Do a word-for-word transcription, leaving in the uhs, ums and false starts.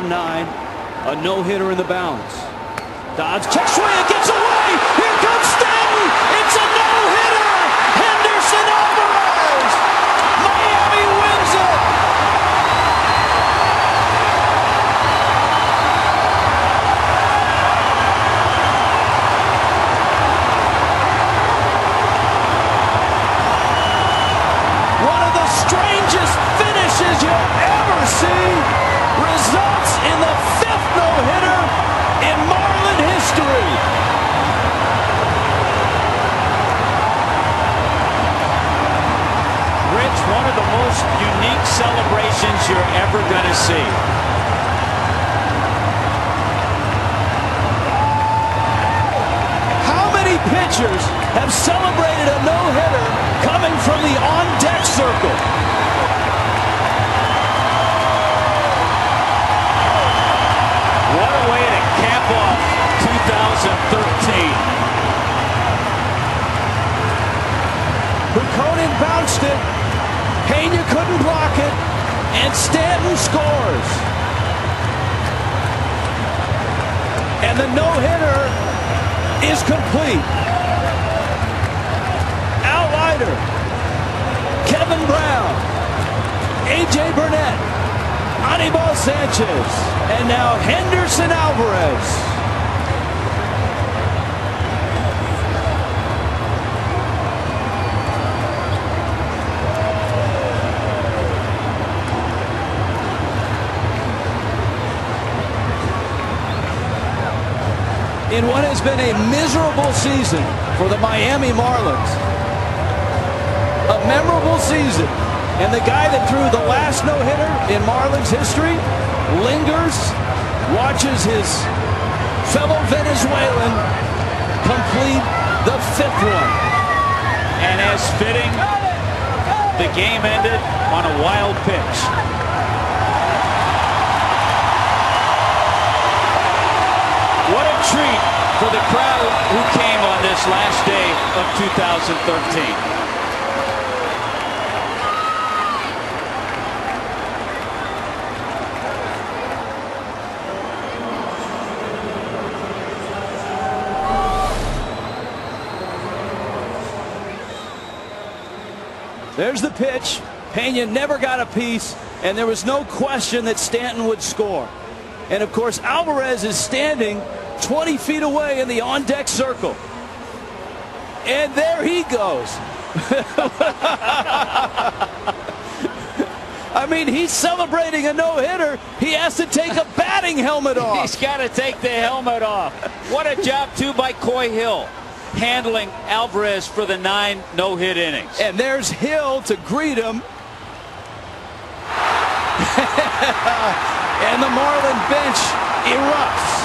nine. A no-hitter in the balance. Dodds check swing. It gets away. Here comes Stanton. It's a no-hitter. Henderson Alvarez. Miami wins it. One of the strangest finishes you'll ever see. Results in the fifth no-hitter in Marlin history. Rich, one of the most unique celebrations you're ever going to see. How many pitchers have celebrated a no-hitter coming from the on-deck circle? What a way to cap off two thousand thirteen. Buchanan bounced it. Pena couldn't block it. And Stanton scores. And the no-hitter is complete. Al Leiter, Kevin Brown, A J Burnett, Anibal Sanchez, and now Henderson Alvarez. In what has been a miserable season for the Miami Marlins. A memorable season. And the guy that threw the last no-hitter in Marlins history lingers, watches his fellow Venezuelan complete the fifth one. And as fitting, the game ended on a wild pitch. What a treat for the crowd who came on this last day of two thousand thirteen. There's the pitch. Pena never got a piece, and there was no question that Stanton would score. And of course, Alvarez is standing twenty feet away in the on-deck circle. And there he goes. I mean, he's celebrating a no-hitter. He has to take a batting helmet off. He's got to take the helmet off. What a job, too, by Coy Hill, handling Alvarez for the nine no-hit innings. And there's Hill to greet him. And the Marlin bench erupts.